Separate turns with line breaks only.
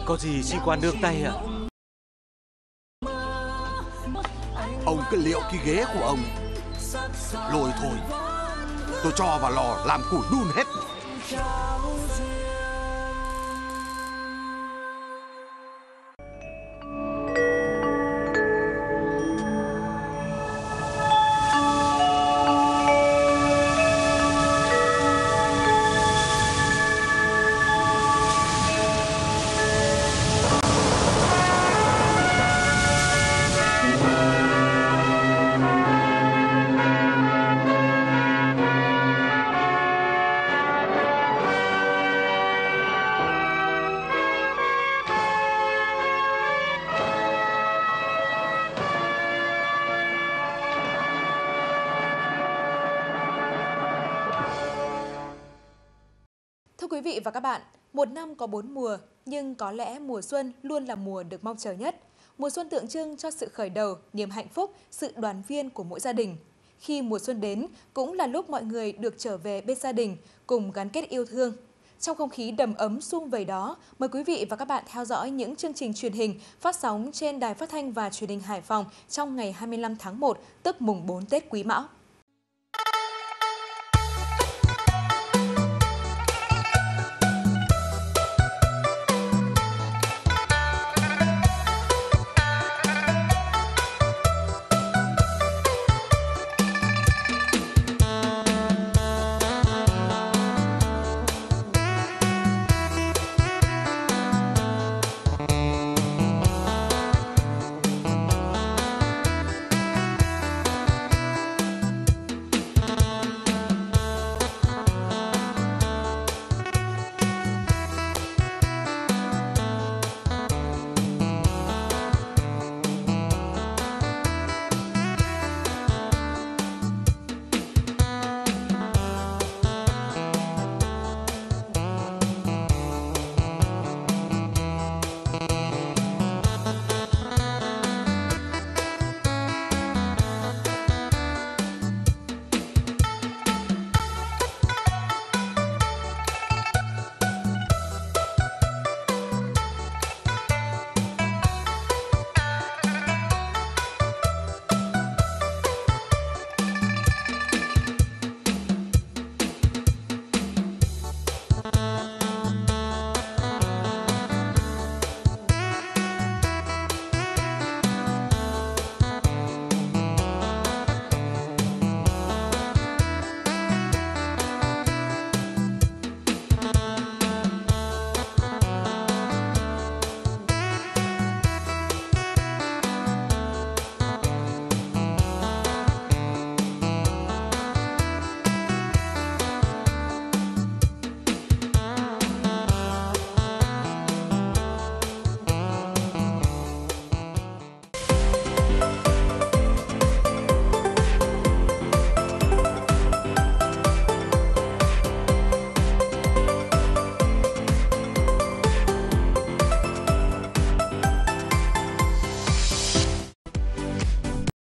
Có gì xin qua nương tay ạ?
Ông cứ liệu cái ghế của ông. Lôi thôi, tôi cho vào lò làm củi đun hết.
Thưa quý vị và các bạn, một năm có 4 mùa, nhưng có lẽ mùa xuân luôn là mùa được mong chờ nhất. Mùa xuân tượng trưng cho sự khởi đầu, niềm hạnh phúc, sự đoàn viên của mỗi gia đình. Khi mùa xuân đến, cũng là lúc mọi người được trở về bên gia đình, cùng gắn kết yêu thương. Trong không khí đầm ấm sum vầy đó, mời quý vị và các bạn theo dõi những chương trình truyền hình phát sóng trên Đài Phát thanh và Truyền hình Hải Phòng trong ngày 25 tháng 1, tức mùng 4 Tết Quý Mão.